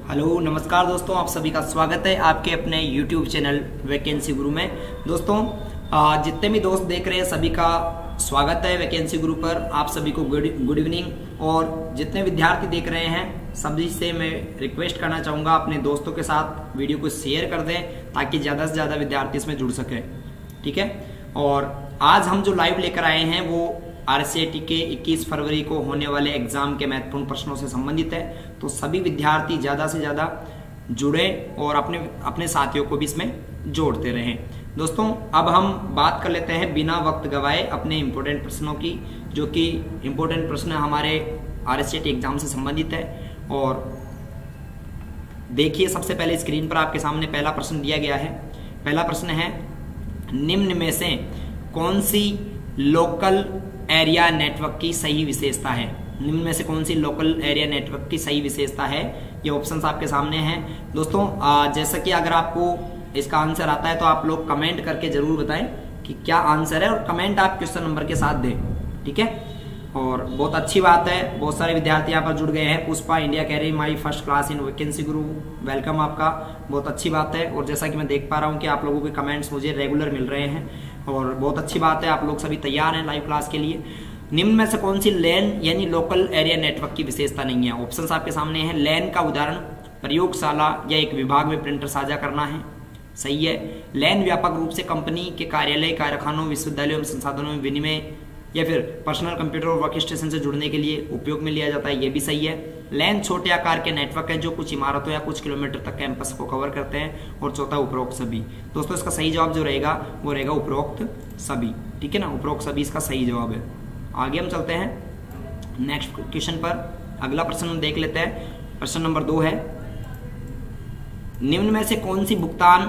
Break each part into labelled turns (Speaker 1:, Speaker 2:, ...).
Speaker 1: Hello नमस्कार दोस्तों, आप सभी का स्वागत है आपके अपने YouTube चैनल वैकेंसी गुरु में। दोस्तों जितने भी दोस्त देख रहे हैं सभी का स्वागत है वैकेंसी गुरु पर। आप सभी को गुड इवनिंग। और जितने विद्यार्थी देख रहे हैं सभी से मैं रिक्वेस्ट करना चाहूँगा अपने दोस्तों के साथ वीडियो को शेयर कर दें ताकि ज़्यादा से ज़्यादा विद्यार्थी इसमें जुड़ सकें। ठीक है। और आज हम जो लाइव लेकर आए हैं वो RCET के 21 फरवरी को होने वाले एग्जाम के महत्वपूर्ण प्रश्नों से संबंधित है। तो सभी विद्यार्थी ज़्यादा से ज़्यादा जुड़े और अपने साथियों को भी इसमें जोड़ते रहें। दोस्तों अब हम बात कर लेते हैं बिना वक्त गवाए अपने इम्पोर्टेंट प्रश्नों की, जो कि इम्पोर्टेंट प्रश्न हमारे RCET एग्जाम से संबंधित है। और देखिए सबसे पहले स्क्रीन पर आपके सामने पहला प्रश्न दिया गया है। पहला प्रश्न है, निम्न में से कौन सी लोकल एरिया नेटवर्क की सही विशेषता है? निम्न में से कौन सी लोकल एरिया नेटवर्क की सही विशेषता है? ये ऑप्शंस आपके सामने हैं। दोस्तों जैसा कि अगर आपको इसका आंसर आता है तो आप लोग कमेंट करके जरूर बताएं कि क्या आंसर है, और कमेंट आप क्वेश्चन नंबर के साथ दें। ठीक है। और बहुत अच्छी बात है, बहुत सारे विद्यार्थी यहाँ पर जुड़ गए हैं। पुष्पा इंडिया कह रही my first class in vacancy Guru, welcome आपका, बहुत अच्छी बात है। और जैसा कि मैं देख पा रहा हूँ कि आप लोगों के कमेंट्स मुझे रेगुलर मिल रहे हैं और बहुत अच्छी बात है, आप लोग सभी तैयार हैं लाइव क्लास के लिए। निम्न में से कौन सी लैन यानी लोकल एरिया नेटवर्क की विशेषता नहीं है? ऑप्शंस आपके सामने हैं। लैन का उदाहरण प्रयोगशाला या एक विभाग में प्रिंटर साझा करना है, सही है। लैन व्यापक रूप से कंपनी के कार्यालय, कारखानों, विश्वविद्यालयों में संसाधनों में विनिमय या फिर पर्सनल कंप्यूटर और वर्क स्टेशन से जुड़ने के लिए उपयोग में लिया जाता है, ये भी सही है। लैन छोटे आकार के नेटवर्क है जो कुछ इमारतों या कुछ किलोमीटर तक कैंपस को कवर करते हैं। और चौथा उपरोक्त सभी। दोस्तों इसका सही जवाब जो रहेगा वो रहेगा उपरोक्त सभी। ठीक है ना, उपरोक्त सभी इसका सही जवाब है। आगे हम चलते हैं नेक्स्ट क्वेश्चन पर। अगला प्रश्न हम देख लेते हैं। प्रश्न नंबर 2 है, निम्न में से कौन सी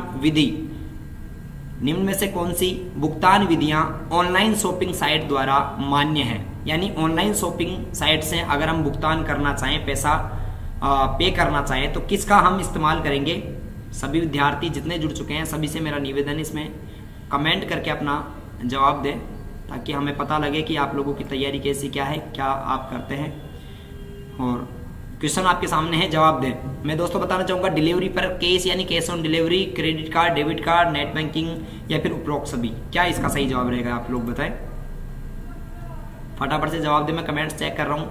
Speaker 1: भुगतान विधियां ऑनलाइन शॉपिंग साइट द्वारा मान्य है? यानी ऑनलाइन शॉपिंग साइट से अगर हम भुगतान करना चाहें, पैसा पे करना चाहें तो किसका हम इस्तेमाल करेंगे? सभी विद्यार्थी जितने जुड़ चुके हैं सभी से मेरा निवेदन, इसमें कमेंट करके अपना जवाब दें ताकि हमें पता लगे कि आप लोगों की तैयारी कैसी क्या है, क्या आप करते हैं। और क्वेश्चन आपके सामने है, जवाब दें। मैं दोस्तों बताना चाहूंगा डिलीवरी पर कैश यानी cash on delivery, credit card, debit card, net banking या फिर उपरोक्त सभी। क्या इसका सही जवाब रहेगा? आप लोग बताएं, फटाफट से जवाब दें। मैं कमेंट्स चेक कर रहा हूं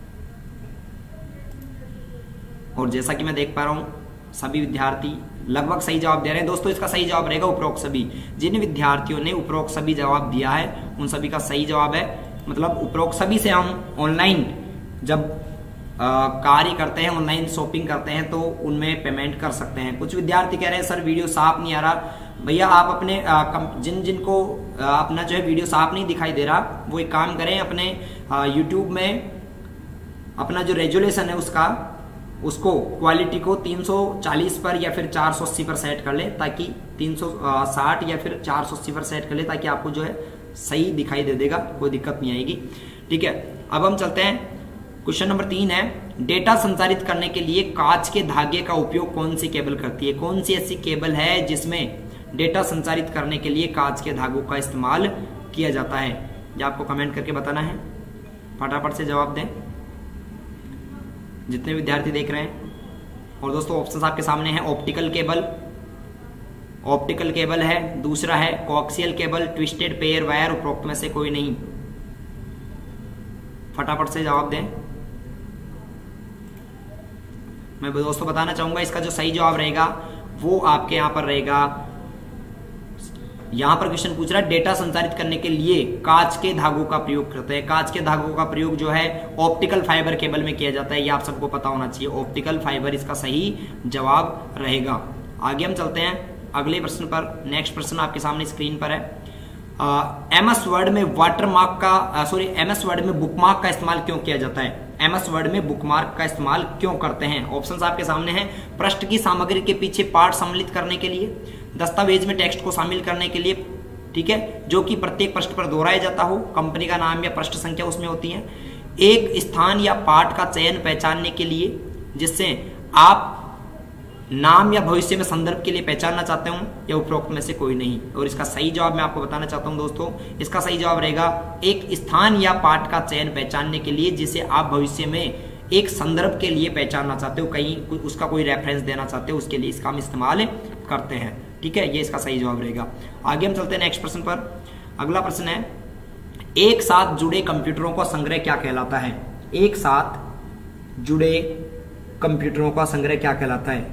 Speaker 1: और जैसा कि मैं देख पा रहा हूं सभी विद्यार्थी लगभग सही जवाब दे रहे हैं। दोस्तों इसका सही जवाब रहेगा उपरोक्त सभी। जिन विद्यार्थियों ने उपरोक्त सभी जवाब दिया है उन सभी का सही जवाब है। मतलब उपरोक्त सभी से हम ऑनलाइन जब कार्य करते हैं, ऑनलाइन शॉपिंग करते हैं तो उनमें पेमेंट कर सकते हैं। कुछ विद्यार्थी कह रहे हैं सर वीडियो साफ नहीं आ रहा। भैया आप अपने जिनको अपना जो है वीडियो साफ नहीं दिखाई दे रहा वो एक काम करें, अपने YouTube में अपना जो रेजुलेशन है उसको क्वालिटी को 340 पर या फिर 480 पर सेट कर ले, ताकि 360 या फिर 480 पर सेट कर ले ताकि आपको जो है सही दिखाई दे देगा, कोई दिक्कत नहीं आएगी। ठीक है। अब हम चलते हैं, क्वेश्चन नंबर 3 है, डेटा संचारित करने के लिए कांच के धागे का उपयोग कौन सी केबल करती है? कौन सी ऐसी केबल है जिसमें डेटा संचारित करने के लिए कांच के धागों का इस्तेमाल किया जाता है? ये आपको कमेंट करके बताना है, फटाफट से जवाब दें जितने विद्यार्थी देख रहे हैं। और दोस्तों ऑप्शन आपके सामने है, ऑप्टिकल केबल है, दूसरा है coaxial cable, twisted pair wire, उपरोक्त में से कोई नहीं। फटाफट से जवाब दें। मैं दोस्तों बताना चाहूंगा इसका जो सही जवाब रहेगा वो आपके यहां पर रहेगा। यहां पर क्वेश्चन पूछ रहा है डेटा संचारित करने के लिए कांच के धागों का प्रयोग करते हैं। कांच के धागों का प्रयोग जो है ऑप्टिकल फाइबर केबल में किया जाता है, ये आप सबको पता होना चाहिए। ऑप्टिकल फाइबर इसका सही जवाब रहेगा। आगे हम चलते हैं अगले प्रश्न पर। नेक्स्ट प्रश्न आपके सामने स्क्रीन पर है, MS वर्ड में MS वर्ड में बुकमार्क का इस्तेमाल क्यों किया जाता है? MS वर्ड में बुकमार्क का इस्तेमाल क्यों करते हैं? ऑप्शंस आपके सामने हैं। पृष्ठ की सामग्री के पीछे पाठ सम्मिलित करने के लिए, दस्तावेज में टेक्स्ट को शामिल करने के लिए, ठीक है, जो कि प्रत्येक पृष्ठ पर दोहराया जाता हो, कंपनी का नाम या पृष्ठ संख्या उसमें होती है, एक स्थान या पाठ का चयन पहचानने के लिए जिससे आप नाम या भविष्य में संदर्भ के लिए पहचानना चाहते हो, या उपरोक्त में से कोई नहीं। और इसका सही जवाब मैं आपको बताना चाहता हूं दोस्तों, इसका सही जवाब रहेगा एक स्थान या पाठ का चयन पहचानने के लिए जिसे आप भविष्य में एक संदर्भ के लिए पहचानना चाहते हो, कहीं उसका कोई रेफरेंस देना चाहते हो, उसके लिए इसका हम इस्तेमाल करते हैं। ठीक है, ये इसका सही जवाब रहेगा। आगे हम चलते हैं नेक्स्ट प्रश्न पर। अगला प्रश्न है, एक साथ जुड़े कंप्यूटरों का संग्रह क्या कहलाता है? एक साथ जुड़े कंप्यूटरों का संग्रह क्या कहलाता है?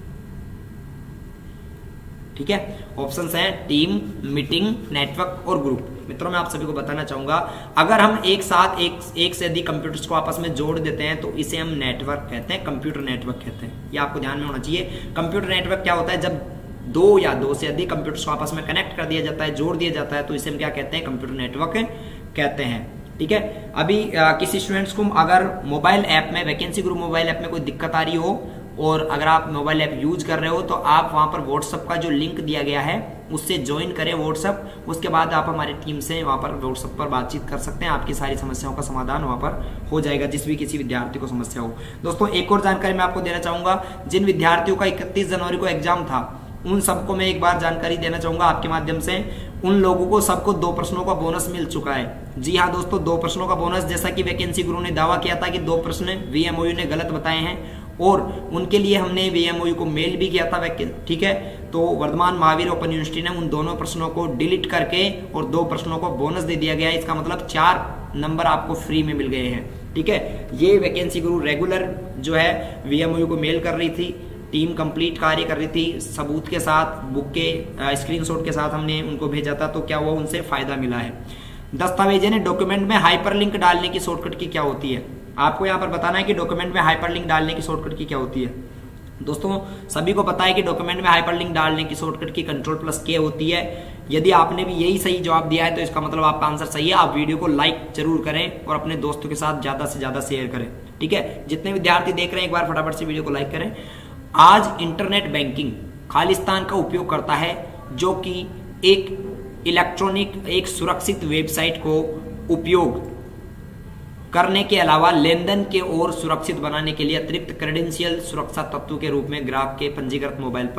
Speaker 1: ठीक है, ऑप्शंस हैं टीम, मीटिंग, नेटवर्क और ग्रुप। मित्रों मैं आप सभी को बताना चाहूंगा, अगर हम एक साथ एक से अधिक कंप्यूटर्स को आपस में जोड़ देते हैं तो इसे हम नेटवर्क कहते हैं, कंप्यूटर नेटवर्क कहते हैं। ये आपको ध्यान में होना चाहिए। कंप्यूटर नेटवर्क क्या होता है? जब दो या दो से अधिक कंप्यूटर्स को आपस में कनेक्ट कर दिया जाता है, जोड़ दिया जाता है, तो इसे हम क्या कहते हैं? कंप्यूटर नेटवर्क कहते हैं। ठीक है, अभी किसी स्टूडेंट्स को अगर मोबाइल ऐप में, वैकेंसी ग्रुप मोबाइल ऐप में कोई दिक्कत आ रही हो और अगर आप मोबाइल ऐप यूज कर रहे हो तो आप वहां पर व्हाट्सएप का जो लिंक दिया गया है उससे ज्वाइन करें व्हाट्सएप। उसके बाद आप हमारी टीम से वहां पर व्हाट्सएप पर बातचीत कर सकते हैं, आपकी सारी समस्याओं का समाधान वहां पर हो जाएगा, जिस भी किसी विद्यार्थी को समस्या हो। दोस्तों एक और जानकारी मैं आपको देना चाहूंगा, जिन विद्यार्थियों का 31 जनवरी को एग्जाम था उन सबको मैं एक बार जानकारी देना चाहूंगा आपके माध्यम से। उन लोगों को सबको 2 प्रश्नों का बोनस मिल चुका है। जी हाँ दोस्तों, 2 प्रश्नों का बोनस। जैसा कि वैकेंसी गुरु ने दावा किया था कि 2 प्रश्न VMOU ने गलत बताए हैं और उनके लिए हमने VMOU को मेल भी किया था। ठीक है, तो वर्धमान महावीर ओपन यूनिवर्सिटी ने उन दोनों प्रश्नों को डिलीट करके और 2 प्रश्नों को बोनस दे दिया गया है। इसका मतलब 4 नंबर आपको फ्री में मिल गए हैं। ठीक है, ये वैकेंसी गुरु रेगुलर जो है VMOU को मेल कर रही थी, टीम कंप्लीट कार्य कर रही थी, सबूत के साथ, बुक के स्क्रीनशॉट के साथ हमने उनको भेजा था, तो क्या हुआ? उनसे फायदा मिला है। दस्तावेज ने डॉक्यूमेंट में हाइपरलिंक डालने की शॉर्टकट की क्या होती है? आपको यहाँ पर बताना है कि डॉक्यूमेंट में हाइपरलिंक डालने की शॉर्टकट की क्या होती है। दोस्तों सभी को पता है कि डॉक्यूमेंट में हाइपरलिंक डालने की शॉर्टकट की Ctrl+K होती है। यदि आपने भी यही सही जवाब दिया है तो इसका मतलब आपका आंसर सही है। आप वीडियो को लाइक जरूर करें और अपने दोस्तों के साथ ज्यादा से ज्यादा शेयर करें। ठीक है, जितने विद्यार्थी देख रहे हैं एक बार फटाफट से वीडियो को लाइक करें। आज इंटरनेट बैंकिंग खालिस्तान का उपयोग करता है, जो कि एक इलेक्ट्रॉनिक, एक सुरक्षित वेबसाइट को उपयोग करने के अलावा लेनदेन के और सुरक्षित बनाने के लिए अतिरिक्त क्रेडेंशियल सुरक्षा तत्व के रूप में ग्राहक के पंजीकृत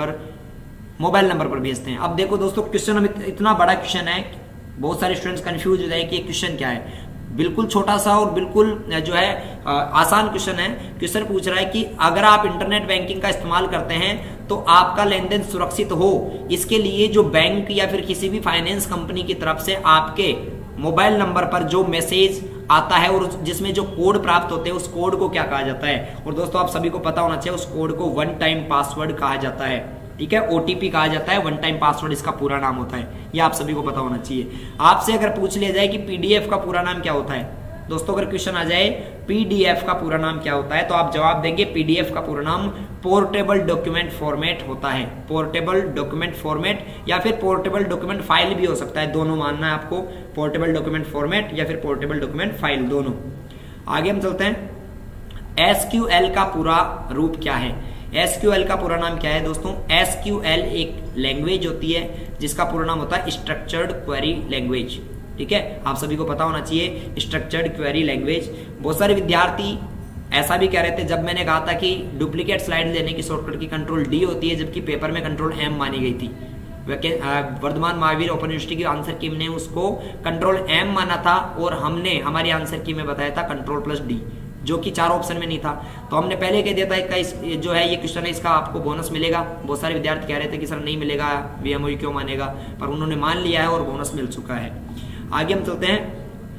Speaker 1: मोबाइल नंबर पर भेजते हैं। अब देखो दोस्तों, क्वेश्चन इतना बड़ा क्वेश्चन है, बहुत सारे स्टूडेंट्स कंफ्यूज हो जाए कि ये क्वेश्चन क्या है। बिल्कुल छोटा सा और बिल्कुल जो है आसान क्वेश्चन है। क्वेश्चन पूछ रहा है कि अगर आप इंटरनेट बैंकिंग का इस्तेमाल करते हैं तो आपका लेनदेन सुरक्षित हो, इसके लिए जो बैंक या फिर किसी भी फाइनेंस कंपनी की तरफ से आपके मोबाइल नंबर पर जो मैसेज आता है और जिसमें जो कोड प्राप्त होते हैं उस कोड को क्या कहा जाता है? और दोस्तों आप सभी को पता होना चाहिए, उस कोड को 1 टाइम पासवर्ड कहा जाता है। ठीक है, OTP कहा जाता है, 1 टाइम पासवर्ड इसका पूरा नाम होता है। ये आप सभी को पता होना चाहिए। आपसे अगर पूछ लिया जाए कि PDF का पूरा नाम क्या होता है, दोस्तों अगर क्वेश्चन आ जाए PDF का पूरा नाम क्या होता है तो आप जवाब देंगे PDF का पूरा नाम पोर्टेबल डॉक्यूमेंट फॉर्मेट होता है। पोर्टेबल डॉक्यूमेंट फॉर्मेट या फिर पोर्टेबल डॉक्यूमेंट फाइल भी हो सकता है, दोनों मानना है आपको, पोर्टेबल डॉक्यूमेंट फॉर्मेट या फिर पोर्टेबल डॉक्यूमेंट फाइल, दोनों। आगे हम चलते हैं। SQL का पूरा रूप क्या है? SQL का पूरा नाम क्या है दोस्तों? SQL एक लैंग्वेज होती है जिसका पूरा नाम होता है स्ट्रक्चर्ड क्वेरी लैंग्वेज। ठीक है, आप सभी को पता होना चाहिए स्ट्रक्चर्ड क्वेरी लैंग्वेज। बहुत सारे विद्यार्थी ऐसा भी कह रहे थे जब मैंने कहा था कि डुप्लीकेट स्लाइड लेने की शॉर्टकट की Ctrl+D होती है, जबकि पेपर में Ctrl+M मानी गई थी। वर्धमान महावीर ओपन यूनिवर्सिटी की आंसर की ने उसको Ctrl+M माना था और हमने हमारी आंसर की में बताया था Ctrl+D, जो कि 4 ऑप्शन में नहीं था। तो हमने पहले कह दिया था इसका जो है ये क्वेश्चन है, इसका आपको बोनस मिलेगा। बहुत सारे विद्यार्थी कह रहे थे कि सर नहीं मिलेगा, VMOU क्यों मानेगा, पर उन्होंने मान लिया है और बोनस मिल चुका है। आगे हम चलते हैं।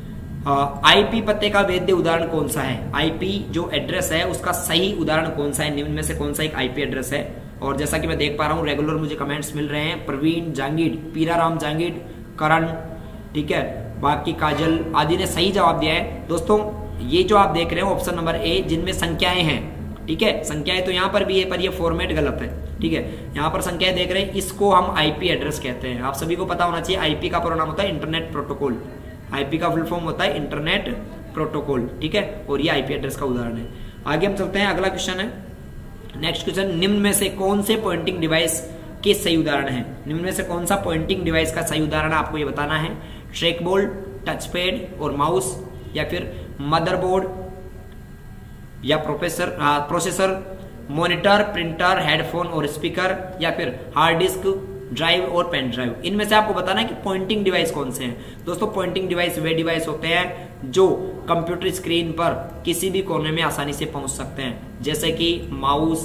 Speaker 1: IP पते का वैध उदाहरण कौन सा है? IP जो एड्रेस है उसका सही उदाहरण कौन सा है? निम्न में से कौन सा एक IP एड्रेस है? और जैसा कि मैं देख पा रहा हूं रेगुलर मुझे कमेंट्स मिल रहे हैं, प्रवीण जांगीड़, पीराराम जांगीड़, करण, ठीक है, बाकी काजल आदि ने सही जवाब दिया है। दोस्तों ये जो आप देख रहे हो ऑप्शन नंबर A, जिनमें संख्याएं हैं, ठीक है, संख्याएं तो यहाँ पर भी है पर ये फॉर्मेट गलत है। ठीक है, यहाँ पर संख्याएं देख रहे हैं, इसको हम IP एड्रेस कहते हैं। आप सभी को पता होना चाहिए IP का पूरा नाम होता है इंटरनेट प्रोटोकॉल। IP का फुल फॉर्म होता है इंटरनेट प्रोटोकॉल। ठीक है, और ये IP एड्रेस का उदाहरण है। आगे हम चलते हैं, अगला क्वेश्चन है, नेक्स्ट क्वेश्चन, निम्न में से कौन से पॉइंटिंग डिवाइस के सही उदाहरण है? निम्न में से कौन सा पॉइंटिंग डिवाइस का सही उदाहरण आपको ये बताना है। ट्रैक बोर्ड, टचपैड और माउस, या फिर मदरबोर्ड या प्रोसेसर, मॉनिटर, प्रिंटर, हेडफोन और स्पीकर, या फिर हार्ड डिस्क, ड्राइव और पेन ड्राइव। इनमें से आपको बताना है कि पॉइंटिंग डिवाइस कौन से हैं। दोस्तों पॉइंटिंग डिवाइस वे डिवाइस होते हैं जो कंप्यूटर स्क्रीन पर किसी भी कोने में आसानी से पहुंच सकते हैं, जैसे कि mouse,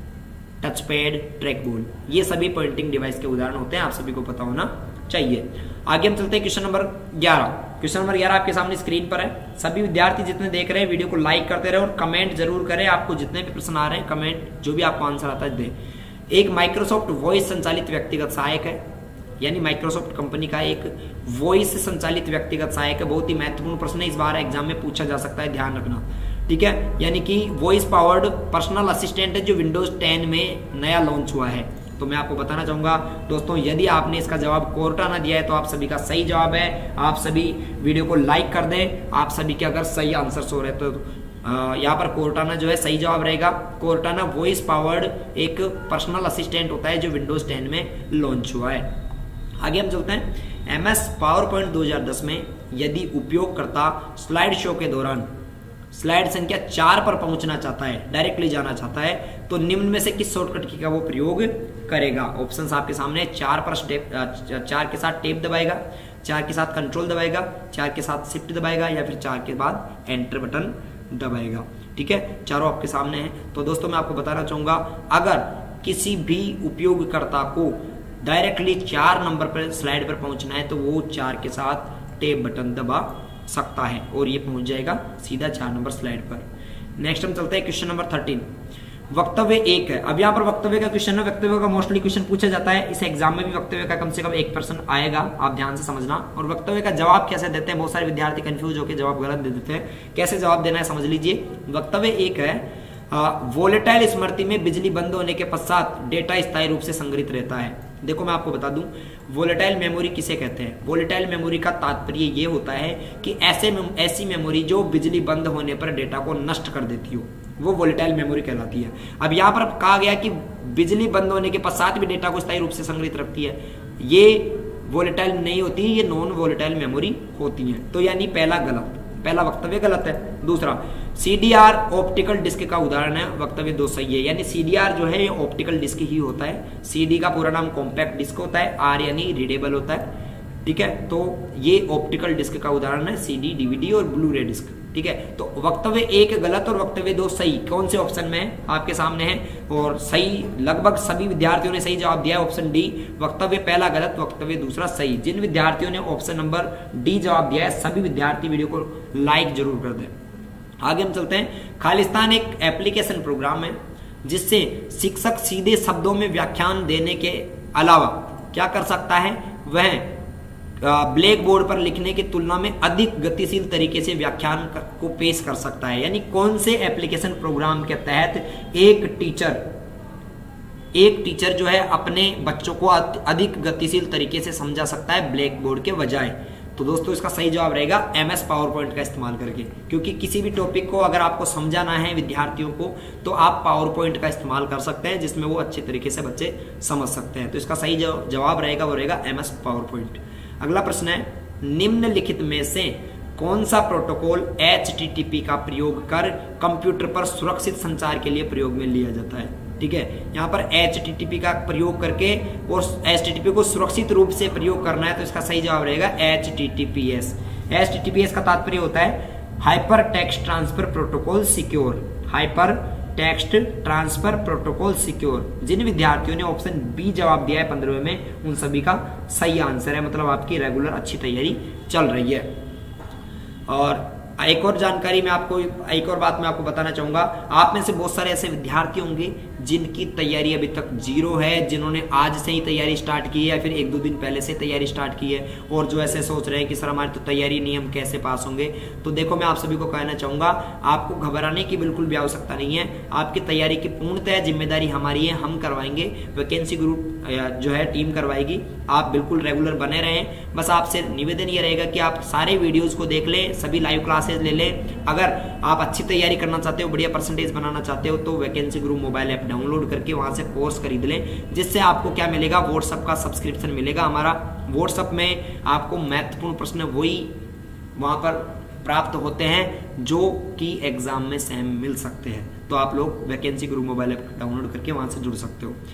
Speaker 1: touch pad, track ball, ये सभी पॉइंटिंग डिवाइस के उदाहरण होते हैं, आप सभी को पता होना चाहिए। आगे हम चलते हैं क्वेश्चन नंबर 11। क्वेश्चन नंबर 11 आपके सामने स्क्रीन पर है। सभी विद्यार्थी जितने देख रहे हैं वीडियो को लाइक करते रहे और कमेंट जरूर करें। आपको जितने भी प्रश्न आ रहे हैं कमेंट, जो भी आपको आंसर आता है दे। एक माइक्रोसॉफ्ट वॉइस संचालित व्यक्तिगत सहायक है, यानी माइक्रोसॉफ्ट कंपनी का एक वॉइस संचालित व्यक्तिगत सहायक है। बहुत ही महत्वपूर्ण प्रश्न है, इस बार एग्जाम में पूछा जा सकता है, ध्यान रखना, ठीक है। यानी कि वॉइस पावर्ड पर्सनल असिस्टेंट है जो विंडोज 10 में नया लॉन्च हुआ है। तो मैं आपको बताना चाहूंगा दोस्तों, यदि आपने इसका जवाब कोर्टाना दिया है तो आप सभी का सही जवाब है। आप सभी वीडियो को लाइक कर दें। आप सभी के अगर सही आंसर हो रहे तो यहाँ पर कोर्टाना जो है सही जवाब रहेगा। कोर्टाना वॉइस पावर्ड एक पर्सनल असिस्टेंट होता है जो विंडोज 10 में लॉन्च हुआ है। आगे हम चलते हैं। MS पावरपॉइंट 2010 में यदि उपयोगकर्ता स्लाइड शो के दौरान स्लाइड संख्या 4 पर पहुंचना चाहता है, डायरेक्टली जाना चाहता है, तो निम्न में से किस शॉर्टकट की का वो प्रयोग करेगा। ऑप्शंस आपके सामने है। 4 पर स्टेप, 4 के साथ टेप दबाएगा, 4 के साथ कंट्रोल दबाएगा, 4 के साथ शिफ्ट दबाएगा, या फिर 4 के बाद एंटर बटन दबाएगा। ठीक है, चारों आपके सामने हैं। तो दोस्तों मैं आपको बताना चाहूंगा, अगर किसी भी उपयोगकर्ता को डायरेक्टली 4 नंबर पर स्लाइड पर पहुंचना है तो वो 4 के साथ टेप बटन दबा सकता है और ये पहुंच जाएगा सीधा 4 नंबर स्लाइड पर। नेक्स्ट हम चलते हैं क्वेश्चन नंबर 13। वक्तव्य 1 है। अब यहाँ पर वक्तव्य का क्वेश्चन है। वक्तव्य का मोस्टली क्वेश्चन पूछा जाता है, इस एग्जाम में भी वक्तव्य का कम से कम 1% आएगा, आप ध्यान से समझना। और वक्तव्य का जवाब कैसे देते हैं, बहुत सारे विद्यार्थी कंफ्यूज होकर जवाब गलत दे देते हैं। कैसे जवाब देना है समझ लीजिए। वक्तव्य 1 है, वोलेटाइल स्मृति में बिजली बंद होने के पश्चात डेटा स्थायी रूप से संग्रहित रहता है। देखो मैं आपको बता दूं, वोलेटाइल मेमोरी किसे कहते हैं। वोलेटाइल मेमोरी का तात्पर्य ये होता है कि ऐसी मेमोरी जो बिजली बंद होने पर डेटा को नष्ट कर देती हो, वो वोलेटाइल मेमोरी कहलाती है। अब यहाँ पर कहा गया कि बिजली बंद होने के पश्चात भी डेटा को स्थायी रूप से संग्रहित रखती है, ये वोलेटाइल नहीं होती, ये नॉन वोलेटाइल मेमोरी होती है। तो यानी पहला गलत, पहला वक्तव्य गलत है। दूसरा, CDR ऑप्टिकल डिस्क का उदाहरण है, वक्तव्य 2 सही है। यानी CDR जो है ये ऑप्टिकल डिस्क ही होता है। CD का पूरा नाम कॉम्पैक्ट डिस्क होता है, R यानी रीडेबल होता है। ठीक है, तो ये ऑप्टिकल डिस्क का उदाहरण है, CD, DVD और ब्लू रे डिस्क। ठीक है, तो वक्तव्य 1 गलत और वक्तव्य 2 सही। कौन से ऑप्शन में है आपके सामने है, और सही लगभग सभी विद्यार्थियों ने सही जवाब दिया है, ऑप्शन डी। वक्तव्य पहला गलत, वक्तव्य दूसरा सही। जिन विद्यार्थियों ने ऑप्शन नंबर डी जवाब दिया है, सभी विद्यार्थी वीडियो को लाइक जरूर कर दें। आगे हम चलते हैं। खालिस्तान एक एप्लीकेशन प्रोग्राम है जिससे शिक्षक सीधे शब्दों में व्याख्यान देने के अलावा क्या कर सकता है, वह ब्लैक बोर्ड पर लिखने की तुलना में अधिक गतिशील तरीके से व्याख्यान को पेश कर सकता है। यानी कौन से एप्लीकेशन प्रोग्राम के तहत एक टीचर जो है अपने बच्चों को अधिक गतिशील तरीके से समझा सकता है ब्लैक बोर्ड के बजाय। तो दोस्तों इसका सही जवाब रहेगा MS पावरपॉइंट का इस्तेमाल करके, क्योंकि किसी भी टॉपिक को अगर आपको समझाना है विद्यार्थियों को तो आप पावरपॉइंट का इस्तेमाल कर सकते हैं, जिसमें वो अच्छे तरीके से बच्चे समझ सकते हैं। तो इसका सही जवाब रहेगा वो रहेगा MS पावरपॉइंट। अगला प्रश्न है, निम्नलिखित में से कौन सा प्रोटोकॉल HTTP का प्रयोग कर कंप्यूटर पर सुरक्षित संचार के लिए प्रयोग में लिया जाता है। ठीक है, यहाँ पर HTTP का प्रयोग करके और HTTP को सुरक्षित रूप से प्रयोग करना है, तो इसका सही जवाब रहेगा HTTPS। HTTPS का तात्पर्य होता है hyper text transfer protocol secure. Hyper text transfer protocol secure. जिन विद्यार्थियों ने ऑप्शन बी जवाब दिया है 15वें में, उन सभी का सही आंसर है, मतलब आपकी रेगुलर अच्छी तैयारी चल रही है। और एक और जानकारी में आपको, एक और बात मैं आपको बताना चाहूंगा, आप में से बहुत सारे ऐसे विद्यार्थी होंगे जिनकी तैयारी अभी तक 0 है, जिन्होंने आज से ही तैयारी स्टार्ट की है या फिर 1-2 दिन पहले से तैयारी स्टार्ट की है, और जो ऐसे सोच रहे हैं कि सर हमारी तो तैयारी नहीं, हम कैसे पास होंगे। तो देखो मैं आप सभी को कहना चाहूंगा, आपको घबराने की बिल्कुल भी आवश्यकता नहीं है। आपकी तैयारी की पूर्णतः जिम्मेदारी हमारी है, हम करवाएंगे, वैकेंसी ग्रुप जो है टीम करवाएगी। आप बिल्कुल रेगुलर बने रहें। बस आपसे निवेदन ये रहेगा कि आप सारे वीडियोज को देख लें, सभी लाइव क्लासेज ले लें। अगर आप अच्छी तैयारी करना चाहते हो, बढ़िया परसेंटेज बनाना चाहते हो, तो vacancy group mobile app download करके वहां से कोर्स खरीद लें, जिससे आपको क्या मिलेगा, व्हाट्सएप का सब्सक्रिप्शन मिलेगा हमारा। व्हाट्सएप में आपको महत्वपूर्ण प्रश्न वही वहां पर प्राप्त होते हैं जो कि एग्जाम में सेम मिल सकते हैं। तो आप लोग vacancy group mobile app download करके वहां से जुड़ सकते हो।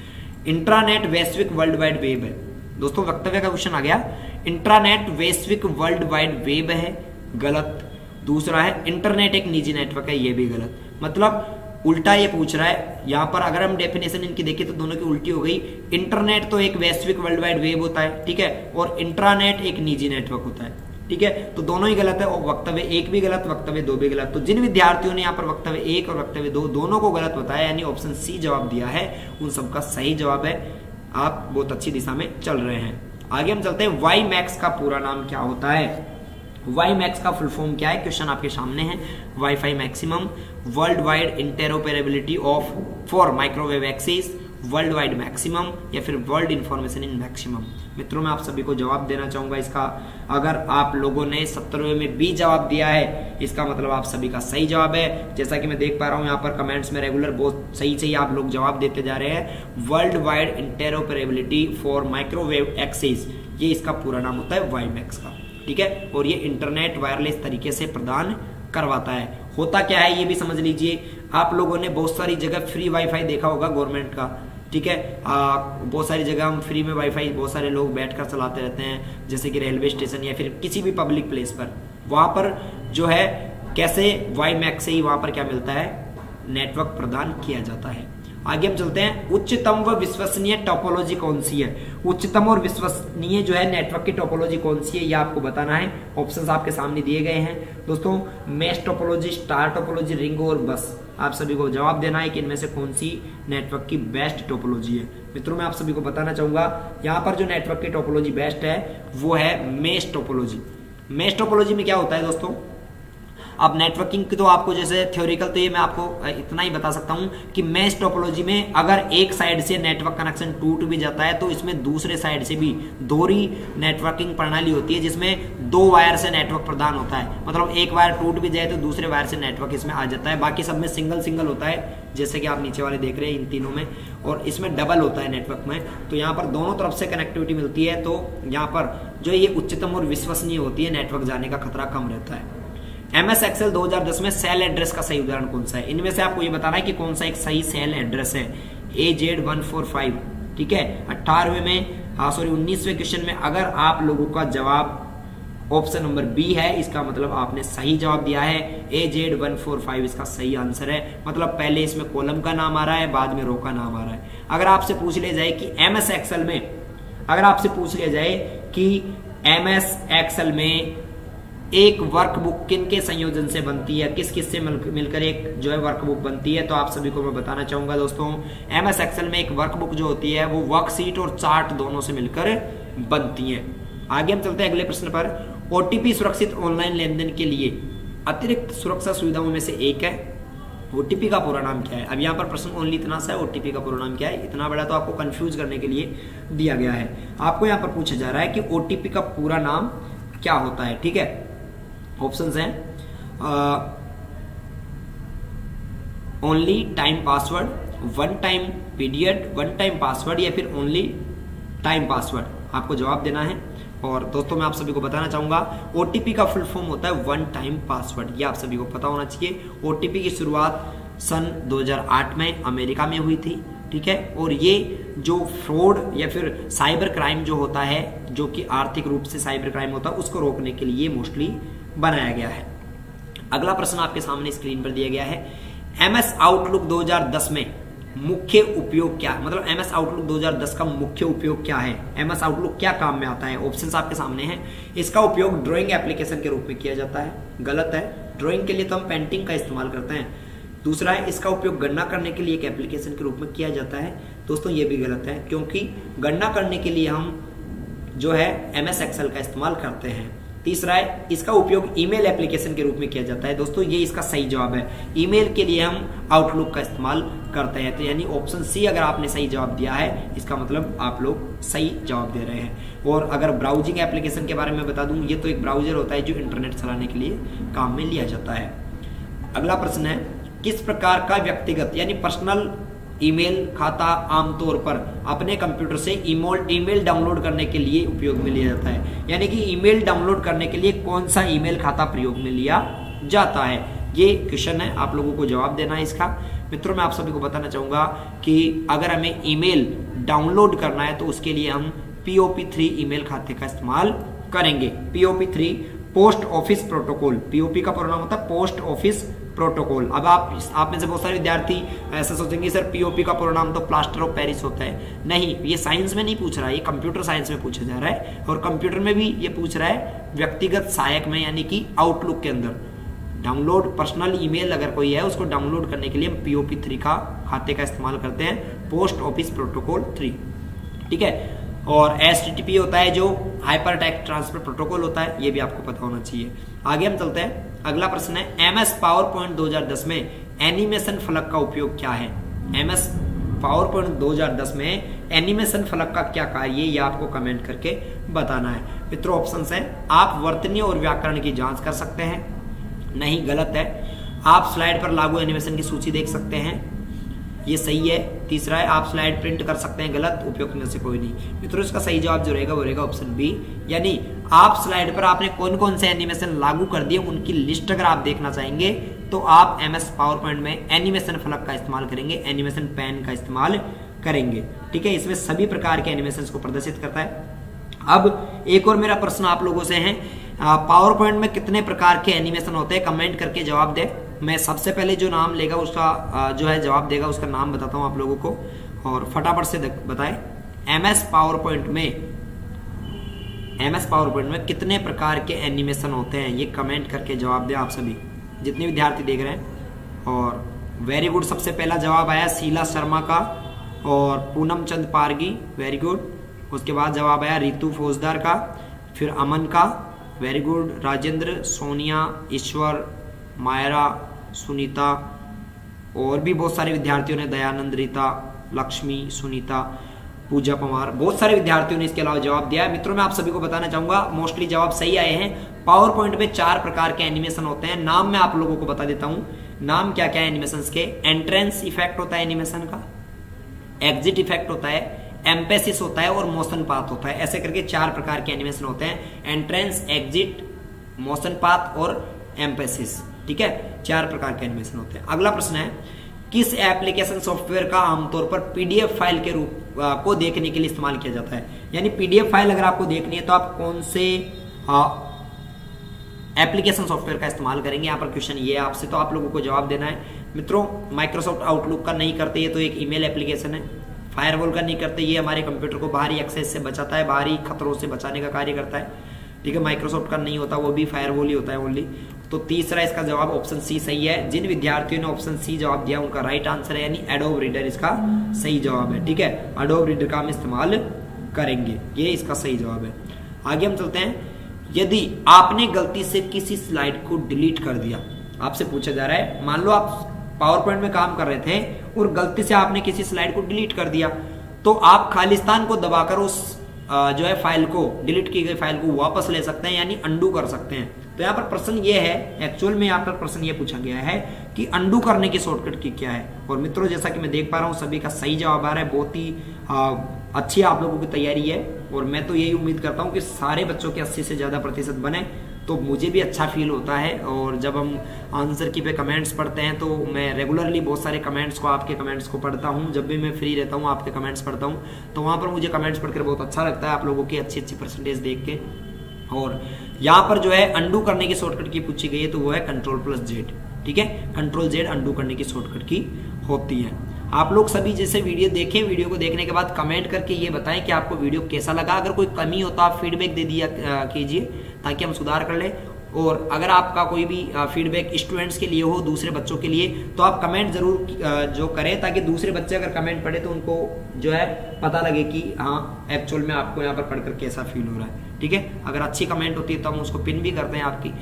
Speaker 1: इंट्रानेट वैश्विक वर्ल्ड वाइड वेब है। दोस्तों वक्तव्य का क्वेश्चन आ गया, इंट्रानेट वैश्विक वर्ल्ड वाइड वेब है, गलत। दूसरा है इंटरनेट एक निजी नेटवर्क है, ये भी गलत। मतलब उल्टा ये पूछ रहा है यहां पर। अगर हम डेफिनेशन इनकी देखें तो दोनों की उल्टी हो गई। इंटरनेट तो एक वैश्विक वर्ल्ड वाइड वेब होता है, ठीक है, और इंट्रानेट एक निजी नेटवर्क होता है, ठीक है, तो दोनों ही गलत है। और वक्तव्य 1 भी गलत, वक्तव्य 2 भी गलत। तो जिन विद्यार्थियों ने यहाँ पर वक्तव्य 1 और वक्तव्य 2 दोनों को गलत बताया, यानी ऑप्शन सी जवाब दिया है, उन सबका सही जवाब है। आप बहुत अच्छी दिशा में चल रहे हैं। आगे हम चलते हैं, वाई मैक्स का पूरा नाम क्या होता है? वाई मैक्स का फुल फॉर्म क्या है? क्वेश्चन आपके सामने है। Wifi maximum, world wide interoperability of for microwave access, world wide maximum, या फिर वर्ल्ड इंफॉर्मेशन इन मैक्सिमम। मित्रों मैं आप सभी को जवाब देना चाहूंगा इसका। अगर आप लोगों ने 70वें में बी जवाब दिया है, इसका मतलब आप सभी का सही जवाब है। जैसा कि मैं देख पा रहा हूं यहाँ पर कमेंट्स में रेगुलर बहुत सही सही आप लोग जवाब देते जा रहे हैं। World wide interoperability for microwave access, ये इसका पूरा नाम होता है वाई मैक्स का, ठीक है, और ये इंटरनेट वायरलेस तरीके से प्रदान करवाता है। होता क्या है ये भी समझ लीजिए। आप लोगों ने बहुत सारी जगह फ्री वाईफाई देखा होगा गवर्नमेंट का, ठीक है, बहुत सारी जगह हम फ्री में वाईफाई बहुत सारे लोग बैठकर चलाते रहते हैं, जैसे कि रेलवे स्टेशन या फिर किसी भी पब्लिक प्लेस पर। वहां पर जो है कैसे वाई मैक्स से ही वहां पर क्या मिलता है, नेटवर्क प्रदान किया जाता है। आगे हम चलते हैं, उच्चतम व विश्वसनीय टोपोलॉजी कौन सी है? उच्चतम और विश्वसनीय जो है नेटवर्क की टोपोलॉजी कौन सी है, ये आपको बताना है। ऑप्शंस आपके सामने दिए गए हैं दोस्तों, mesh topology, star topology, ring और बस। आप सभी को जवाब देना है कि इनमें से कौन सी नेटवर्क की बेस्ट टोपोलॉजी है। मित्रों मैं आप सभी को बताना चाहूंगा, यहाँ पर जो नेटवर्क की टोपोलॉजी बेस्ट है वो है मेश टोपोलॉजी। मेश टोपोलॉजी में क्या होता है दोस्तों, अब नेटवर्किंग की तो आपको जैसे थ्योरिकल तो ये मैं आपको इतना ही बता सकता हूं कि मेश टोपोलॉजी में अगर एक साइड से नेटवर्क कनेक्शन टूट भी जाता है तो इसमें दूसरे साइड से भी दोहरी नेटवर्किंग प्रणाली होती है, जिसमें 2 वायर से नेटवर्क प्रदान होता है। मतलब एक वायर टूट भी जाए तो दूसरे वायर से नेटवर्क इसमें आ जाता है। बाकी सब में सिंगल होता है, जैसे कि आप नीचे वाले देख रहे हैं इन तीनों में, और इसमें डबल होता है नेटवर्क में। तो यहाँ पर दोनों तरफ से कनेक्टिविटी मिलती है, तो यहाँ पर जो ये उच्चतम और विश्वसनीय होती है, नेटवर्क जाने का खतरा कम रहता है। MS Excel 2010 में सेल एड्रेस का सही उदाहरण कौन सा है? इनमें से आपको ये बताना है कि कौन सा एक सही सेल एड्रेस है। AZ145, ठीक है। 19वें क्वेश्चन में अगर आप लोगों का जवाब ऑप्शन नंबर बी है, इसका मतलब आपने सही जवाब दिया है। AZ145 इसका सही आंसर है। मतलब पहले इसमें कॉलम का नाम आ रहा है, बाद में रो का नाम आ रहा है। अगर आपसे पूछ लिया जाए कि MS Excel में, अगर आपसे पूछ लिया जाए कि MS Excel में एक वर्कबुक किन के संयोजन से बनती है, किस किस से मिलकर एक जो है वर्कबुक बनती है, तो आप सभी को मैं बताना चाहूंगा दोस्तों, MS Excel में एक वर्कबुक जो होती है वो वर्कशीट और चार्ट दोनों से मिलकर बनती है। आगे हम चलते हैं अगले प्रश्न पर। OTP सुरक्षित ऑनलाइन लेन देन के लिए अतिरिक्त सुरक्षा सुविधाओं में से एक है। OTP का पूरा नाम क्या है? अब यहाँ पर प्रश्न ओनली इतना सा है, OTP का पूरा नाम क्या है? इतना बड़ा तो आपको कंफ्यूज करने के लिए दिया गया है। आपको यहाँ पर पूछा जा रहा है कि OTP का पूरा नाम क्या होता है, ठीक है। ऑप्शंस हैं only time password, one time period, one time password, या फिर ओनली टाइम पासवर्ड। आपको जवाब देना है। और दोस्तों मैं आप सभी को बताना चाहूंगा, OTP का फुल फॉर्म होता है वन टाइम पासवर्ड। ये आप सभी को पता होना चाहिए। OTP की शुरुआत सन 2008 में अमेरिका में हुई थी, ठीक है। और ये जो फ्रॉड या फिर साइबर क्राइम जो होता है, जो कि आर्थिक रूप से साइबर क्राइम होता है, उसको रोकने के लिए मोस्टली बनाया गया है। अगला प्रश्न आपके सामने स्क्रीन पर दिया गया है। MS आउटलुक 2010 में मुख्य उपयोग क्या है? मतलब MS आउटलुक 2010 का मुख्य उपयोग क्या है? MS आउटलुक क्या काम में आता है? ऑप्शंस आपके सामने हैं। इसका उपयोग ड्राइंग एप्लीकेशन के रूप में किया जाता है, गलत है। ड्राइंग के लिए तो हम पेंटिंग का इस्तेमाल करते हैं। दूसरा है, इसका उपयोग गणना करने के लिए एक एप्लीकेशन के रूप में किया जाता है। दोस्तों ये भी गलत है, क्योंकि गणना करने के लिए हम जो है MS Excel का इस्तेमाल करते हैं। तीसरा है, इसका उपयोग ईमेल एप्लीकेशन के रूप में किया जाता है। दोस्तों ये इसका सही जवाब है। ईमेल के लिए हम आउटलुक का इस्तेमाल करते हैं। तो यानी ऑप्शन सी अगर आपने सही जवाब दिया है, इसका मतलब आप लोग सही जवाब दे रहे हैं। और अगर ब्राउजिंग एप्लीकेशन के बारे में बता दूं, ये तो एक ब्राउजर होता है जो इंटरनेट चलाने के लिए काम में लिया जाता है। अगला प्रश्न है, किस प्रकार का व्यक्तिगत यानी पर्सनल ईमेल खाता आमतौर पर अपने कंप्यूटर से ईमेल डाउनलोड करने के लिए उपयोग में लिया जाता है? यानी कि ईमेल डाउनलोड करने के लिए कौन सा ईमेल खाता प्रयोग में लिया जाता है? ये क्वेश्चन है, आप लोगों को जवाब देना है इसका। मित्रों मैं आप सभी को बताना चाहूंगा कि अगर हमें ईमेल डाउनलोड करना है तो उसके लिए हम POP3 ईमेल खाते का इस्तेमाल करेंगे। POP3 post office protocol, POP का पूरा नाम होता है पोस्ट ऑफिस प्रोटोकॉल। अब आप में से बहुत सारे विद्यार्थी ऐसा सोचेंगे सर POP का पूरा नाम तो प्लास्टर ऑफ पेरिस होता है। नहीं, ये साइंस में नहीं पूछ रहा है, ये कंप्यूटर साइंस में पूछा जा रहा है, और कंप्यूटर में भी ये पूछ रहा है व्यक्तिगत सहायक में, यानी कि आउटलुक के अंदर। डाउनलोड पर्सनल ईमेल अगर कोई है उसको डाउनलोड करने के लिए हम POP3 का खाते का इस्तेमाल करते हैं, पोस्ट ऑफिस प्रोटोकॉल 3, ठीक है। और HTTP होता है जो हाइपर टेक्स्ट ट्रांसफर प्रोटोकॉल होता है, ये भी आपको पता होना चाहिए। आगे हम चलते हैं, अगला प्रश्न है MS पावरपॉइंट 2010 में एनिमेशन फलक का उपयोग क्या है। MS पावरपॉइंट 2010 में एनिमेशन फलक का क्या कार्य है, ये आपको कमेंट करके बताना है। मित्रों ऑप्शंस है, आप वर्तनी और व्याकरण की जांच कर सकते हैं, नहीं गलत है। आप स्लाइड पर लागू एनिमेशन की सूची देख सकते हैं, ये सही है। तीसरा है, आप स्लाइड प्रिंट कर सकते हैं, गलत, उपयुक्त में से कोई नहीं। मित्रों इसका सही जवाब जो रहेगा वो रहेगा ऑप्शन बी, यानी आप स्लाइड पर आपने कौन कौन से एनिमेशन लागू कर दिए उनकी लिस्ट अगर आप देखना चाहेंगे तो आप MS पावरपॉइंट में एनिमेशन फलक का इस्तेमाल करेंगे, एनिमेशन पेन का इस्तेमाल करेंगे, ठीक है। इसमें सभी प्रकार के एनिमेशन को प्रदर्शित करता है। अब एक और मेरा प्रश्न आप लोगों से है, पावर पॉइंट में कितने प्रकार के एनिमेशन होते हैं, कमेंट करके जवाब दे। मैं सबसे पहले जो नाम लेगा उसका जो है जवाब देगा उसका नाम बताता हूं आप लोगों को, और फटाफट से बताएं। MS पावरपॉइंट में कितने प्रकार के एनिमेशन होते हैं, ये कमेंट करके जवाब दे आप सभी जितने विद्यार्थी देख रहे हैं। और वेरी गुड, सबसे पहला जवाब आया शीला शर्मा का और पूनम चंद पारगी, वेरी गुड। उसके बाद जवाब आया रितु फौजदार का, फिर अमन का, वेरी गुड। राजेंद्र, सोनिया, ईश्वर, मायरा, सुनीता, और भी बहुत सारे विद्यार्थियों ने, दयानंद, रीता, लक्ष्मी, सुनीता, पूजा पवार, बहुत सारे विद्यार्थियों ने इसके अलावा जवाब दिया है। मित्रों मैं आप सभी को बताना चाहूंगा मोस्टली जवाब सही आए हैं। पावर पॉइंट में 4 प्रकार के एनिमेशन होते हैं, नाम मैं आप लोगों को बता देता हूं, नाम क्या क्या है एनिमेशन के। एंट्रेंस इफेक्ट होता है एनिमेशन का, एग्जिट इफेक्ट होता है, एम्पेसिस होता है और मोशन पाथ होता है। ऐसे करके 4 प्रकार के एनिमेशन होते हैं, एंट्रेंस, एग्जिट, मोशन पाथ और एम्पेसिस, ठीक है। 4 प्रकार के एनिमेशन होते हैं। अगला प्रश्न है, किस एप्लीकेशन सॉफ्टवेयर का आमतौर पर PDF फाइल के रूप को देखने के लिए इस्तेमाल किया जाता है। यानी PDF फाइल अगर आपको देखनी है तो आप कौन से एप्लीकेशन सॉफ्टवेयर का इस्तेमाल करेंगे, यहाँ पर क्वेश्चन ये है आपसे, तो आप लोगों को जवाब देना है। मित्रों माइक्रोसॉफ्ट आउटलुक का नहीं करते, ये तो एक ईमेल एप्लीकेशन है। फायरवॉल का नहीं करते, ये हमारे कंप्यूटर को बाहरी एक्सेस से बचाता है, बाहरी खतरों से बचाने का कार्य करता है, ठीक है। माइक्रोसॉफ्ट का नहीं होता, वो भी फायरवॉल ही होता है ओनली। तो तीसरा इसका जवाब ऑप्शन सी सही है। जिन विद्यार्थियों ने ऑप्शन सी जवाब दिया उनका राइट आंसर है, यानी एडोब रीडर इसका सही जवाब है, ठीक है। एडोब रीडर का हम इस्तेमाल करेंगे, ये इसका सही जवाब है। आगे हम चलते हैं, यदि आपने गलती से किसी स्लाइड को डिलीट कर दिया, आपसे पूछा जा रहा है, मान लो आप पावर पॉइंट में काम कर रहे थे और गलती से आपने किसी स्लाइड को डिलीट कर दिया, तो आप खालिस्तान को दबाकर उस जो है फाइल को, डिलीट की गई फाइल को वापस ले सकते हैं, यानी अंडू कर सकते हैं। तो यहाँ पर प्रश्न ये है, एक्चुअल में यहाँ पर प्रश्न ये पूछा गया है कि अंडू करने की शॉर्टकट की क्या है। और मित्रों जैसा कि मैं देख पा रहा हूँ सभी का सही जवाब आ रहा है, बहुत ही अच्छी आप लोगों की तैयारी है, और मैं तो यही उम्मीद करता हूँ कि सारे बच्चों के 80 से ज्यादा प्रतिशत बने, तो मुझे भी अच्छा फील होता है। और जब हम आंसर की पे कमेंट्स पढ़ते हैं तो मैं रेगुलरली बहुत सारे कमेंट्स को, आपके कमेंट्स को पढ़ता हूं, जब भी मैं फ्री रहता हूं आपके कमेंट्स पढ़ता हूं, तो वहां पर मुझे कमेंट्स पढ़कर बहुत अच्छा लगता है, आप लोगों की अच्छी अच्छी परसेंटेज देख के। और यहाँ पर जो है अंडू करने की शॉर्टकट की पूछी गई है, तो वो है Ctrl+Z, ठीक है। Ctrl+Z अंडू करने की शॉर्टकट की होती है। आप लोग सभी जैसे वीडियो देखें, वीडियो को देखने के बाद कमेंट करके ये बताएं कि आपको वीडियो कैसा लगा। अगर कोई कमी हो तो आप फीडबैक दे दिया कीजिए ताकि हम सुधार कर ले। और अगर आपका कोई भी फीडबैक स्टूडेंट्स के लिए हो, दूसरे बच्चों के लिए, तो आप कमेंट जरूर जो करें, ताकि दूसरे बच्चे अगर कमेंट पढ़े तो उनको जो है पता लगे कि हाँ एक्चुअल में आपको यहाँ पर पढ़कर कैसा फील हो रहा है, ठीक है। अगर अच्छी कमेंट होती है तो हम उसको पिन भी करते हैं आपकी।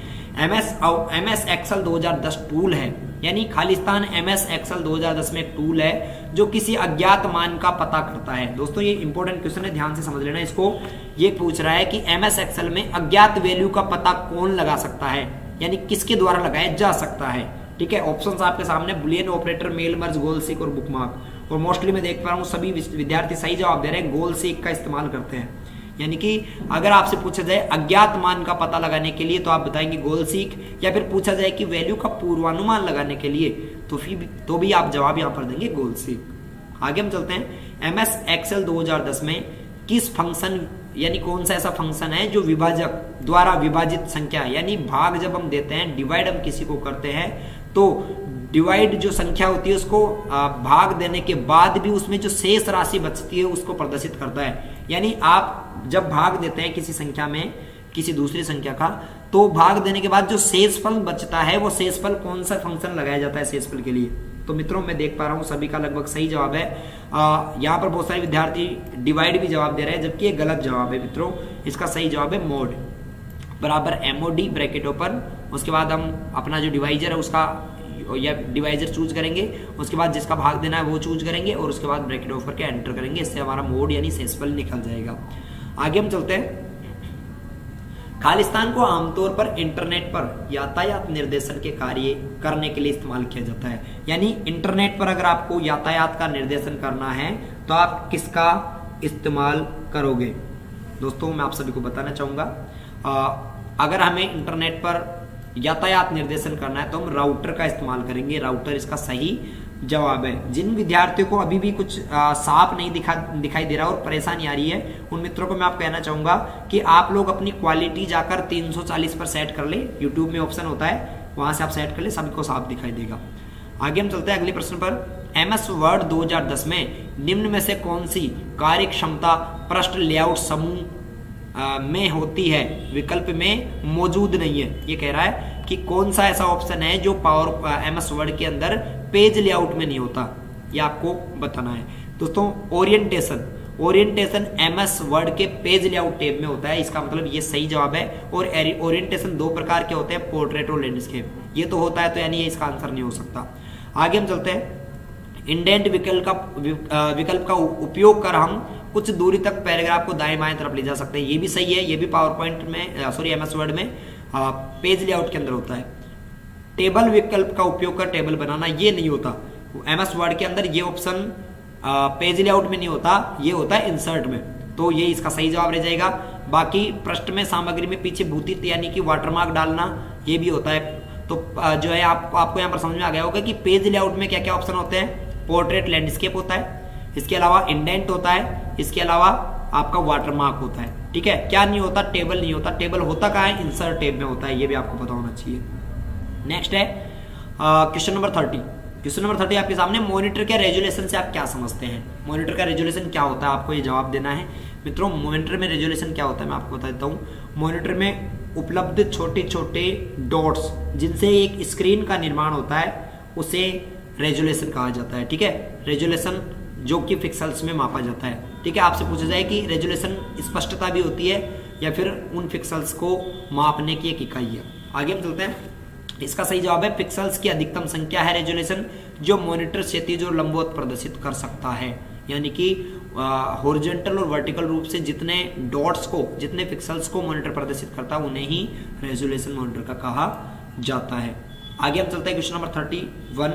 Speaker 1: MS Excel 2010 टूल है, यानी खालिस्तान MS Excel 2010 में एक टूल है जो किसी अज्ञात मान का पता करता है। दोस्तों ये इंपॉर्टेंट क्वेश्चन है, ध्यान से समझ लेना इसको। ये पूछ रहा है कि MS Excel में अज्ञात वैल्यू का पता कौन लगा सकता है, यानी किसके द्वारा लगाया जा सकता है, ठीक है। ऑप्शंस आपके सामने, boolean operator, mail merge, goal seek और बुकमार्क। और मोस्टली मैं देख पा रहा हूँ सभी विद्यार्थी सही जवाब दे रहे हैं, गोल सीक का इस्तेमाल करते हैं। यानी कि अगर आपसे पूछा जाए अज्ञात मान का पता लगाने के लिए तो आप बताएंगे गोल सीक, या फिर पूछा जाए कि वैल्यू का पूर्वानुमान लगाने के लिए तो भी आप जवाब यहाँ पर देंगे गोल सीक। आगे हम चलते हैं। MS Excel 2010 में किस फंक्शन यानी कौन सा ऐसा फंक्शन है जो विभाजक द्वारा विभाजित संख्या यानी भाग जब हम देते हैं, डिवाइड हम किसी को करते हैं, तो डिवाइड जो संख्या होती है उसको भाग देने के बाद भी उसमें जो शेष राशि बचती है उसको प्रदर्शित करता है। यानी आप जब भाग देते हैं किसी संख्या में किसी दूसरी संख्या का, तो भाग देने के बाद जो शेषफल बचता है वो शेषफल कौन सा फंक्शन लगाया जाता है शेषफल के लिए। तो मित्रों मैं देख पा रहा हूं सभी का लगभग सही जवाब है। यहाँ पर बहुत सारे विद्यार्थी डिवाइड भी जवाब दे रहे हैं, जबकि ये गलत जवाब है मित्रों। इसका सही जवाब है मोड बराबर MOD ब्रैकेट ओपन, उसके बाद हम अपना जो डिवाइजर है उसका या डिवाइजर चूज करेंगे, उसके बाद जिसका भाग देना है वो चूज करेंगे और उसके बाद ब्रैकेट ओवर के एंटर करेंगे। इससे हमारा मोड यानी शेषफल निकल जाएगा। आगे हम चलते हैं। खालिस्तान को आमतौर पर इंटरनेट पर यातायात निर्देशन के कार्य करने के लिए इस्तेमाल किया जाता है। यानी इंटरनेट पर अगर आपको यातायात का निर्देशन करना है तो आप किसका इस्तेमाल करोगे? दोस्तों मैं आप सभी को बताना चाहूंगा, अगर हमें इंटरनेट पर यातायात निर्देशन करना है तो हम राउटर का इस्तेमाल करेंगे। राउटर इसका सही जवाब है। जिन विद्यार्थियों को अभी भी कुछ साफ नहीं दिखाई दे रहा और परेशानी आ रही है, उन मित्रों को मैं आप कहना चाहूंगा कि आप लोग अपनी क्वालिटी जाकर 340 पर सेट कर ले। यूट्यूब में ऑप्शन होता है, वहां से आप सेट कर ले, सभी को साफ दिखाई देगा। आगे हम चलते हैं अगले प्रश्न पर। MS वर्ड 2010 में निम्न में से कौन सी कार्य क्षमता पृष्ठ लेआउट समूह में होती है? विकल्प में मौजूद नहीं है। ये कह रहा है कि कौन सा ऐसा ऑप्शन है जो MS वर्ड के अंदर पेज लेआउट में नहीं होता, ये आपको बताना है। दोस्तों ओरिएंटेशन MS वर्ड के पेज लेआउट टैब में होता है, इसका मतलब ये सही जवाब है। और ओरिएंटेशन दो प्रकार के होते हैं, पोर्ट्रेट और लैंडस्केप। ये तो होता है तो यानी ये इसका आंसर नहीं हो सकता। आगे हम चलते हैं। इंडेंट विकल्प का उपयोग कर हम कुछ दूरी तक पैराग्राफ को दाएं बाएं तरफ ले जा सकते हैं। ये भी सही है, ये भी पावर पॉइंट में MS वर्ड में पेज लेआउट के अंदर होता है। टेबल विकल्प का उपयोग कर टेबल बनाना, ये नहीं होता MS वर्ड के अंदर। ये ऑप्शन पेज लेआउट में नहीं होता, ये होता है इंसर्ट में। तो ये इसका सही जवाब रह जाएगा। बाकी पृष्ठ में सामग्री में पीछे भूतित यानी कि वाटरमार्क डालना, ये भी होता है। तो जो है आपको यहाँ पर समझ में आ गया होगा कि पेज लेआउट में क्या क्या ऑप्शन होते हैं। पोर्ट्रेट लैंडस्केप होता है, इसके अलावा इंडेंट होता है, इसके अलावा आपका वाटरमार्क होता है। ठीक है, क्या नहीं होता? टेबल नहीं होता। टेबल होता कहाँ है? इंसर्ट टैब में होता है, ये भी आपको पता होना चाहिए। नेक्स्ट है क्वेश्चन नंबर 30। क्वेश्चन नंबर 30 आपके सामने। मॉनिटर के रेजोल्यूशन से आप क्या समझते हैं? मॉनिटर का रेजोल्यूशन क्या होता है, आपको ये जवाब देना है। मित्रों मॉनिटर में रेजोल्यूशन क्या होता है मैं आपको बता देता हूँ। मॉनिटर में उपलब्ध छोटे छोटे डॉट्स जिनसे एक स्क्रीन का निर्माण होता है उसे रेजोल्यूशन कहा जाता है। ठीक है, रेजोल्यूशन जो कि पिक्सेल्स में मापा जाता है। ठीक है, आपसे पूछा जाए कि रेजोल्यूशन स्पष्टता भी होती है या फिर उन पिक्सेल्स को मापने की एक इकाई है। आगे हम चलते हैं। इसका सही जवाब है पिक्सेल्स की अधिकतम संख्या है रेजोल्यूशन, जो मॉनिटर क्षैतिज और लंबवत प्रदर्शित कर सकता है। यानी कि हॉरिजॉन्टल और वर्टिकल रूप से जितने डॉट्स को, जितने पिक्सेल्स को मॉनिटर प्रदर्शित करता है उन्हें ही रेजोल्यूशन मॉनिटर का कहा जाता है। आगे हम चलते हैं क्वेश्चन नंबर 31।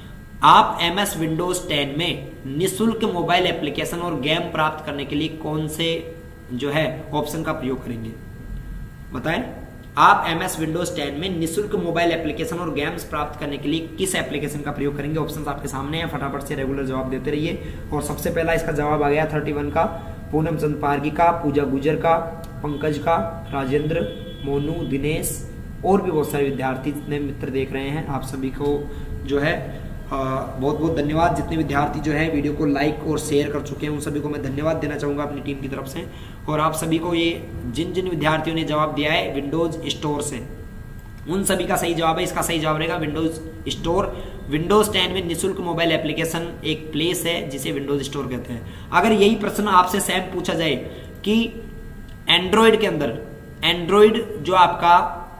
Speaker 1: आप MS विंडोज 10 में निःशुल्क मोबाइल एप्लीकेशन और गेम प्राप्त करने के लिए कौन से जो है ऑप्शन का प्रयोग करेंगे? बताएं। आप MS विंडोज 10 में निःशुल्क मोबाइल एप्लीकेशन और गेम्स प्राप्त करने के लिए किस एप्लीकेशन का प्रयोग करेंगे? ऑप्शंस आपके सामने हैं, फटाफट से रेगुलर जवाब देते रहिए। और सबसे पहला इसका जवाब आ गया 31 का, पूनम चंद पारगी का, पूजा गुजर का, पंकज का, राजेंद्र, मोनू, दिनेश और भी बहुत सारे विद्यार्थी जितने मित्र देख रहे हैं, आप सभी को जो है बहुत बहुत धन्यवाद। जितने विद्यार्थी जो है वीडियो को लाइक और शेयर कर चुके हैं उन सभी को मैं धन्यवाद देना चाहूंगा अपनी टीम की तरफ से। और आप सभी को ये जिन जिन विद्यार्थियों ने जवाब दिया है विंडोज स्टोर से, उन सभी का सही जवाब है। इसका सही जवाब रहेगा विंडोज स्टोर। विंडोज 10 में निःशुल्क मोबाइल एप्लीकेशन एक प्लेस है जिसे विंडोज स्टोर कहते हैं। अगर यही प्रश्न आपसे सेम पूछा जाए कि एंड्रॉइड के अंदर, एंड्रॉइड जो आपका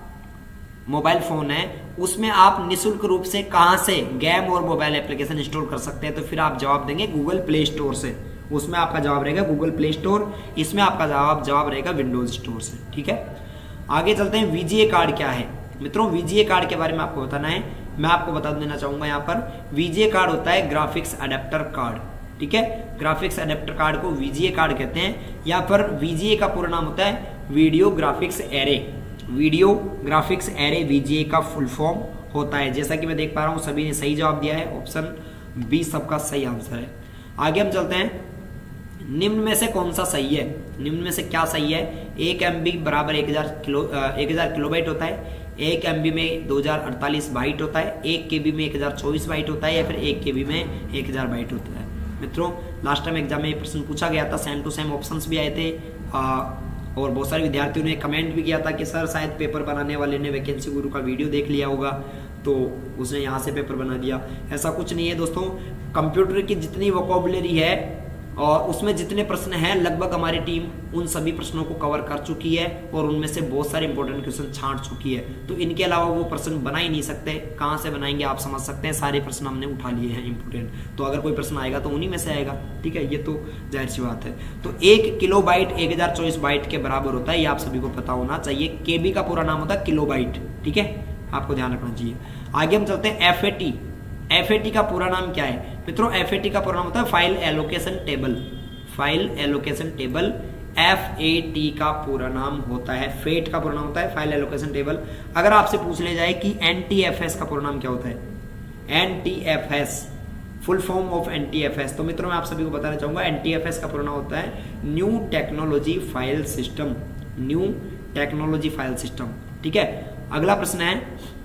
Speaker 1: मोबाइल फोन है उसमें आप निःशुल्क रूप से कहां से गेम और मोबाइल एप्लीकेशन इंस्टॉल कर सकते हैं, तो फिर आप जवाब देंगे गूगल प्ले स्टोर से। उसमें आपका जवाब रहेगा गूगल प्ले स्टोर, इसमें आपका जवाब रहेगा विंडोज स्टोर से। ठीक है, आगे चलते हैं। VGA कार्ड क्या है? मित्रों VGA कार्ड के बारे में आपको बताना है। मैं आपको बता देना चाहूंगा यहाँ पर VGA कार्ड होता है ग्राफिक्स अडेप्टर कार्ड। ठीक है, ग्राफिक्स अडेप्टर कार्ड को VGA कार्ड कहते हैं। यहाँ पर VGA का पूरा नाम होता है video graphics array. Video graphics array VGA का फुल फॉर्म होता है। जैसा कि मैं देख पा रहा हूं सभी ने सही जवाब दिया है, ऑप्शन बी सबका सही आंसर है। आगे हम चलते हैं, निम्न में से कौन सा सही है, निम्न में से क्या सही है। 1 MB बराबर 1000 किलोबाइट होता है, 1 MB में 2048 बाइट होता है, 1 KB में 1024 बाइट होता है, या फिर 1 KB में 1000 बाइट होता है। मित्रों लास्ट टाइम एग्जाम में ये प्रश्न पूछा गया था, सेम टू सेम ऑप्शंस भी आए थे, और बहुत सारे विद्यार्थियों ने कमेंट भी किया था कि सर शायद पेपर बनाने वाले ने वैकेंसी गुरु का वीडियो देख लिया होगा तो उसने यहाँ से पेपर बना दिया। ऐसा कुछ नहीं है दोस्तों, कंप्यूटर की जितनी वोकैबुलरी है और उसमें जितने प्रश्न हैं लगभग हमारी टीम उन सभी प्रश्नों को कवर कर चुकी है और उनमें से बहुत सारे इंपॉर्टेंट क्वेश्चन छांट चुकी है। तो इनके अलावा वो प्रश्न बना ही नहीं सकते, कहाँ से बनाएंगे आप समझ सकते हैं। सारे प्रश्न हमने उठा लिए हैं इंपॉर्टेंट, तो अगर कोई प्रश्न आएगा तो उन्हीं में से आएगा, ठीक है, ये तो जाहिर सी बात है। तो 1 किलोबाइट 1024 बाइट के बराबर होता है, ये आप सभी को पता होना चाहिए। केबी का पूरा नाम होता है किलोबाइट, ठीक है, आपको ध्यान रखना चाहिए। आगे हम चलते हैं FAT। FAT का पूरा नाम क्या है मित्रों? FAT का पूरा नाम होता है file allocation table, file allocation table FAT का पूरा नाम होता है। फेट का पूरा नाम होता है फाइल एलोकेशन टेबल। अगर आपसे पूछ ले जाए कि NTFS का पूरा नाम क्या होता है, NTFS full form of NTFS, तो मित्रों मैं आप सभी को बताना चाहूंगा NTFS का पूरा नाम होता है new technology file system, new technology file system, ठीक है। अगला प्रश्न है,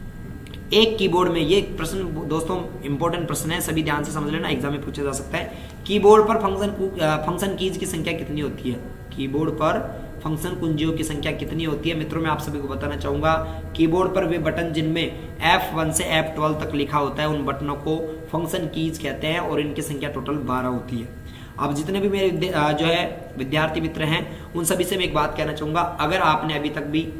Speaker 1: एक कीबोर्ड में, ये प्रश्न दोस्तों इंपॉर्टेंट प्रश्न है, सभी ध्यान से समझ लेना, एग्जाम में पूछा जा सकता है। कीबोर्ड पर फंक्शन कीज की संख्या कितनी होती है? कीबोर्ड पर फंक्शन कुंजियों की संख्या कितनी होती है? मित्रों मैं आप सभी को बताना चाहूंगा, कीबोर्ड पर वे बटन जिनमें F1 से F12 तक लिखा होता है उन बटनों को फंक्शन कीज कहते हैं और इनकी संख्या टोटल 12 होती है। अब जितने भी मेरे जो है विद्यार्थी मित्र हैं उन सभी से मैं एक बात कहना चाहूंगा, अगर आपने अभी तक भी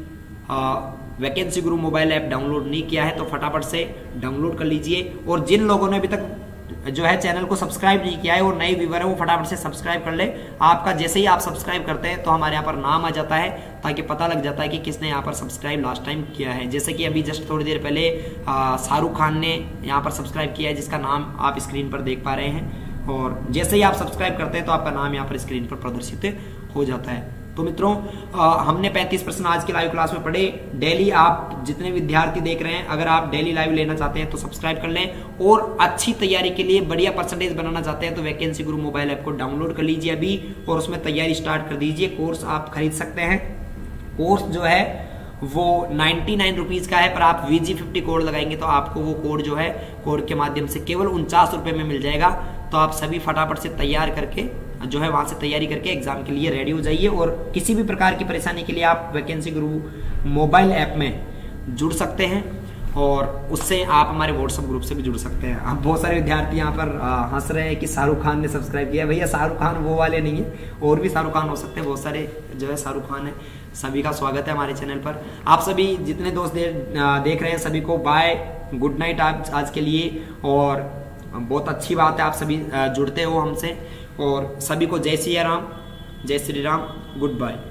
Speaker 1: वैकेंसी गुरु मोबाइल ऐप डाउनलोड नहीं किया है तो फटाफट से डाउनलोड कर लीजिए, और जिन लोगों ने अभी तक जो है चैनल को सब्सक्राइब नहीं किया है और नए व्यूअर है वो फटाफट से सब्सक्राइब कर ले। आपका जैसे ही आप सब्सक्राइब करते हैं तो हमारे यहाँ पर नाम आ जाता है, ताकि पता लग जाता है कि किसने यहाँ पर सब्सक्राइब लास्ट टाइम किया है। जैसे कि अभी जस्ट थोड़ी देर पहले शाहरुख खान ने यहाँ पर सब्सक्राइब किया है, जिसका नाम आप स्क्रीन पर देख पा रहे हैं, और जैसे ही आप सब्सक्राइब करते हैं तो आपका नाम यहाँ पर स्क्रीन पर प्रदर्शित हो जाता है। तो मित्रों हमने 35 प्रश्न आज की लाइव क्लास में पढ़े। डेली आप जितने विद्यार्थी देख रहे हैं, अगर आप डेली लाइव लेना चाहते हैं तो सब्सक्राइब कर लें, और अच्छी तैयारी के लिए बढ़िया परसेंटेज बनाना चाहते हैं तो वैकेंसी गुरु मोबाइल ऐप को डाउनलोड कर लीजिए अभी, और उसमें तैयारी स्टार्ट कर दीजिए। कोर्स आप खरीद सकते हैं, कोर्स जो है वो 99 रुपीज का है, पर आप VG50 कोड लगाएंगे तो आपको वो कोड जो है कोड के माध्यम से केवल 49 रुपए में मिल जाएगा। तो आप सभी फटाफट से तैयार करके जो है वहां से तैयारी करके एग्जाम के लिए रेडी हो जाइए, और किसी भी प्रकार की परेशानी के लिए आप वैकेंसी गुरु मोबाइल ऐप में जुड़ सकते हैं, और उससे आप हमारे व्हाट्सएप ग्रुप से भी जुड़ सकते हैं। अब बहुत सारे विद्यार्थी यहाँ पर हंस रहे हैं कि शाहरुख खान ने सब्सक्राइब किया। भैया शाहरुख खान वो वाले नहीं है, और भी शाहरुख खान हो सकते हैं, बहुत सारे जो है शाहरुख खान है। सभी का स्वागत है हमारे चैनल पर। आप सभी जितने दोस्त देख रहे हैं सभी को बाय, गुड नाइट आज के लिए, और बहुत अच्छी बात है आप सभी जुड़ते हो हमसे, और सभी को जय सिया राम, जय श्री राम, गुड बाय।